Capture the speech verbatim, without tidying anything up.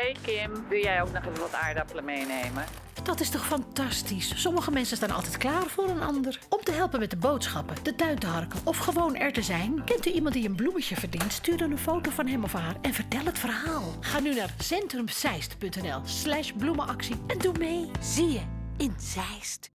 Hoi Kim, wil jij ook nog even wat aardappelen meenemen? Dat is toch fantastisch? Sommige mensen staan altijd klaar voor een ander. Om te helpen met de boodschappen, de tuin te harken of gewoon er te zijn. Kent u iemand die een bloemetje verdient? Stuur dan een foto van hem of haar en vertel het verhaal. Ga nu naar centrumzeist punt n l slash bloemenactie en doe mee. Zie je in Zeist.